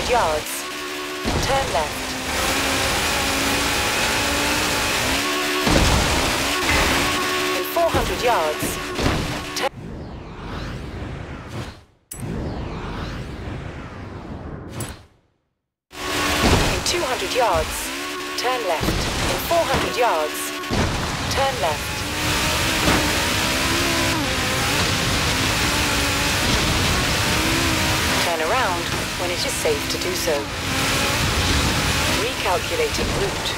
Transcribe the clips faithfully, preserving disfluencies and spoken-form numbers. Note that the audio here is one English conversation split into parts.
hundred yards, turn left. In four hundred yards, turn... In two hundred yards, turn left. In four hundred yards, turn left. Turn around when it is safe to do so. Recalculating route.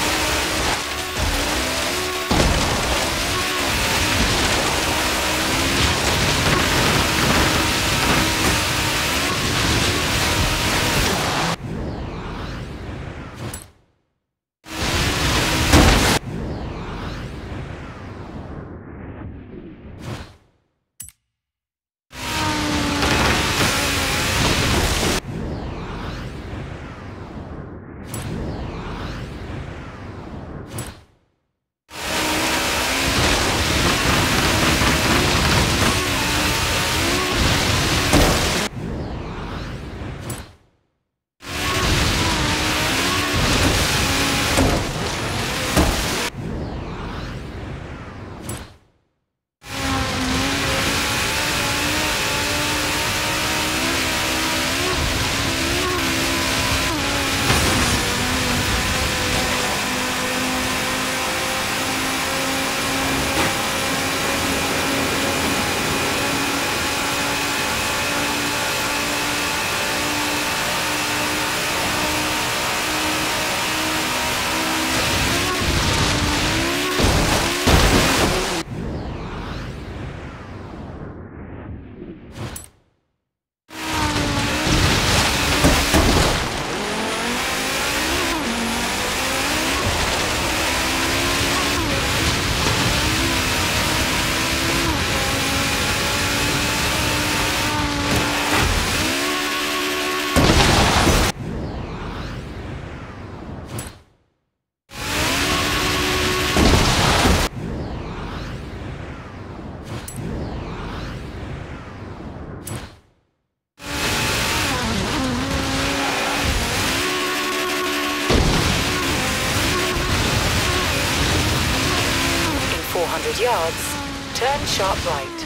four hundred yards, turn sharp right.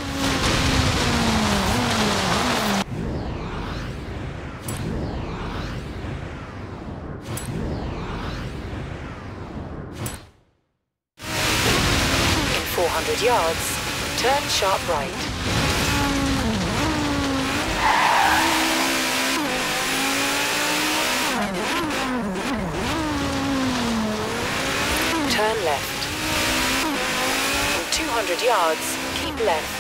In four hundred yards, turn sharp right. Turn left. two hundred yards, keep left.